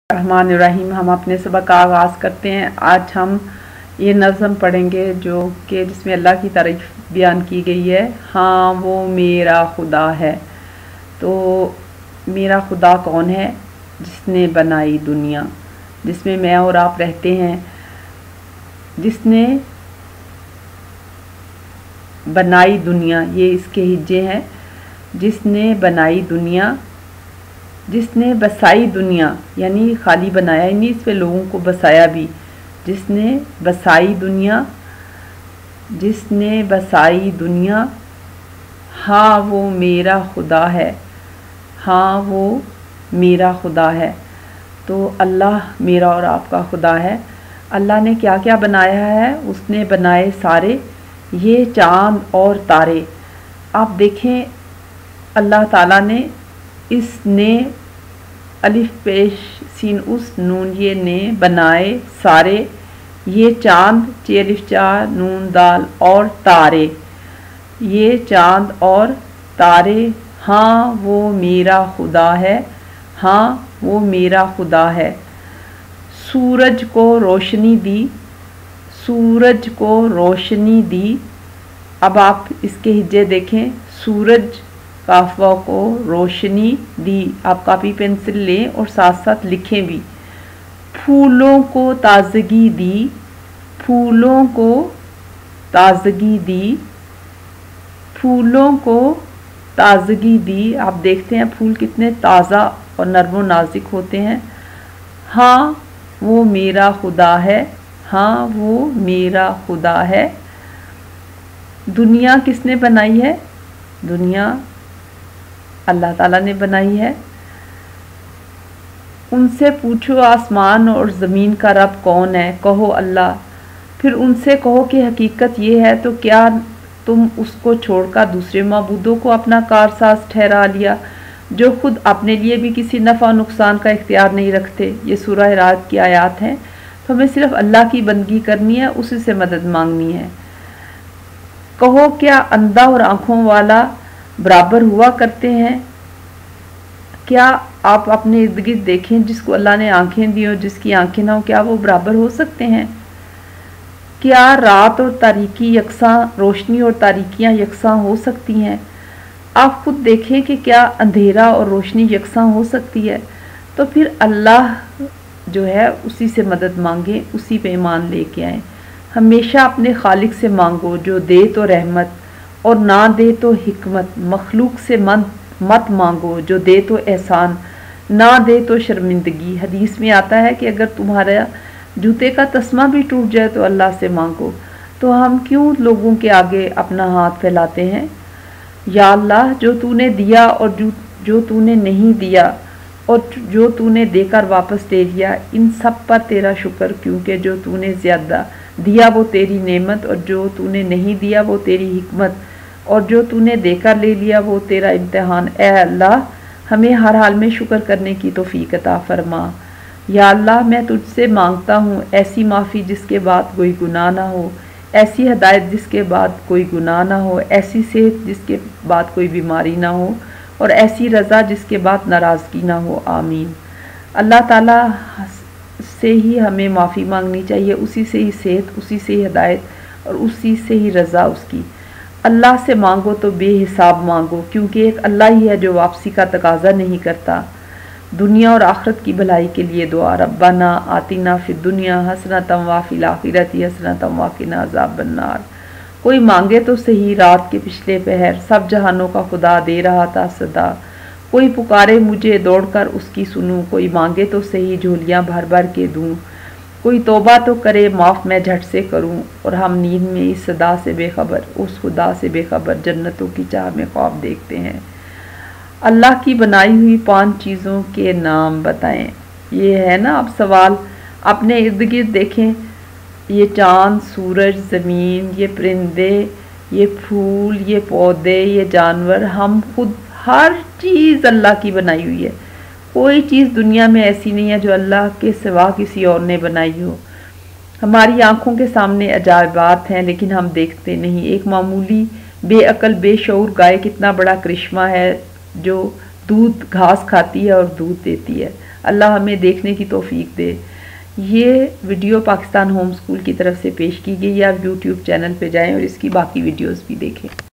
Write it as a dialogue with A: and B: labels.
A: الرحمن الرحیم۔ ہم اپنے سبق کا آغاز کرتے ہیں۔ آج ہم یہ نظم پڑھیں گے جس میں اللہ کی تعریف بیان کی گئی ہے۔ ہاں وہ میرا خدا ہے۔ تو میرا خدا کون ہے؟ جس نے بنائی دنیا، جس میں میں اور آپ رہتے ہیں، جس نے بنائی دنیا، یہ اس کے ہجے ہیں۔ جس نے بنائی دنیا، جس نے بسائی دنیا، یعنی خالی بنایا ہی نہیں، اس پہ لوگوں کو بسایا بھی۔ جس نے بسائی دنیا، جس نے بسائی دنیا، ہاں وہ میرا خدا ہے، ہاں وہ میرا خدا ہے۔ تو اللہ میرا اور آپ کا خدا ہے۔ اللہ نے کیا کیا بنایا ہے؟ اس نے بنائے سارے یہ چاند اور تارے۔ آپ دیکھیں اللہ تعالیٰ نے اس نے الف پیش سین اس نون یہ نے بنائے سارے یہ چاند چی الف چا نون دال اور تارے، یہ چاند اور تارے، ہاں وہ میرا خدا ہے، ہاں وہ میرا خدا ہے۔ سورج کو روشنی دی، سورج کو روشنی دی۔ اب آپ اس کے ہجے دیکھیں، سورج کافوا کو روشنی دی۔ آپ کاپی پنسل لیں اور ساتھ ساتھ لکھیں بھی۔ پھولوں کو تازگی دی، پھولوں کو تازگی دی، پھولوں کو تازگی دی۔ آپ دیکھتے ہیں پھول کتنے تازہ اور نرم و نازک ہوتے ہیں۔ ہاں وہ میرا خدا ہے، ہاں وہ میرا خدا ہے۔ دنیا کس نے بنائی ہے؟ دنیا اللہ تعالیٰ نے بنائی ہے۔ ان سے پوچھو آسمان اور زمین کا رب کون ہے؟ کہو اللہ۔ پھر ان سے کہو کہ حقیقت یہ ہے تو کیا تم اس کو چھوڑ کر دوسرے معبودوں کو اپنا کارساز ٹھہرا لیا جو خود اپنے لیے بھی کسی نفع و نقصان کا اختیار نہیں رکھتے؟ یہ سورہ رات کی آیات ہیں۔ تو ہمیں صرف اللہ کی بندگی کرنی ہے، اسی سے مدد مانگنی ہے۔ کہو کیا اندھا اور آنکھوں والا برابر ہوا کرتے ہیں؟ کیا آپ اپنے ارد گرد دیکھیں، جس کو اللہ نے آنکھیں دی اور جس کی آنکھیں نہ ہو، کیا وہ برابر ہو سکتے ہیں؟ کیا رات اور تاریکی یکساں، روشنی اور تاریکیاں یکساں ہو سکتی ہیں؟ آپ خود دیکھیں کہ کیا اندھیرا اور روشنی یکساں ہو سکتی ہے؟ تو پھر اللہ جو ہے اسی سے مدد مانگیں، اسی پہ ایمان لے کے آئیں۔ ہمیشہ اپنے خالق سے مانگو جو دے تو رحمت اور نہ دے تو حکمت۔ مخلوق سے مت مانگو جو دے تو احسان، نہ دے تو شرمندگی۔ حدیث میں آتا ہے کہ اگر تمہارا جوتے کا تسمہ بھی ٹوٹ جائے تو اللہ سے مانگو۔ تو ہم کیوں لوگوں کے آگے اپنا ہاتھ پھیلاتے ہیں؟ یا اللہ جو تو نے دیا اور جو تو نے نہیں دیا اور جو تو نے دے کر واپس دے لیا، ان سب پر تیرا شکر، کیونکہ جو تو نے زیادہ دیا وہ تیری نعمت اور جو تو نے نہیں دیا وہ تیری حکمت اور جو تو نے دے کر لے لیا وہ تیرا امتحان۔ اے اللہ ہمیں ہر حال میں شکر کرنے کی توفیق عطا فرما۔ یا اللہ میں تجھ سے مانگتا ہوں ایسی معافی جس کے بعد کوئی گناہ نہ ہو، ایسی ہدایت جس کے بعد کوئی گناہ نہ ہو، ایسی صحت جس کے بعد کوئی بیماری نہ ہو اور ایسی رضا جس کے بعد ناراضگی نہ ہو، آمین۔ اللہ تعالیٰ سے ہی ہمیں معافی مانگنی چاہیے، اسی سے ہی صحت، اسی سے ہی ہدایت اور اسی سے ہی رضا اس کی۔ اللہ سے مانگو تو بے حساب مانگو، کیونکہ ایک اللہ ہی ہے جو واپسی کا تقاضا نہیں کرتا۔ دنیا اور آخرت کی بھلائی کے لیے دعا۔ ربنا آتنا فی الدنیا حسنۃ وفی الآخرۃ حسنۃ وقنا عذاب النار۔ کوئی مانگے تو صحیح رات کے پچھلے پہر، سب جہانوں کا خدا دے رہا تھا صدا۔ کوئی پکارے مجھے دوڑ کر اس کی سنوں، کوئی مانگے تو صحیح جھولیاں بھر بھر کے دوں۔ کوئی توبہ تو کرے معاف میں جھٹ سے کروں، اور ہم نیند میں اس صدا سے بے خبر، اس خدا سے بے خبر جنتوں کی چاہ میں خواب دیکھتے ہیں۔ اللہ کی بنائی ہوئی 5 چیزوں کے نام بتائیں۔ یہ ہے نا اب سوال، اپنے ارد گرد دیکھیں، یہ چاند، سورج، زمین، یہ پرندے، یہ پھول، یہ پودے، یہ جانور، ہم خود، ہر چیز اللہ کی بنائی ہوئی ہے۔ کوئی چیز دنیا میں ایسی نہیں ہے جو اللہ کے سوا کسی اور نے بنائی ہو۔ ہماری آنکھوں کے سامنے عجائبات ہیں لیکن ہم دیکھتے نہیں۔ ایک معمولی بے عقل بے شعور گائے کتنا بڑا کرشمہ ہے جو دودھ گھاس کھاتی ہے اور دودھ دیتی ہے۔ اللہ ہمیں دیکھنے کی توفیق دے۔ یہ ویڈیو پاکستان ہوم اسکول کی طرف سے پیش کی گئی ہے۔ آپ یوٹیوب چینل پہ جائیں اور اس کی باقی ویڈیوز بھی دیکھیں۔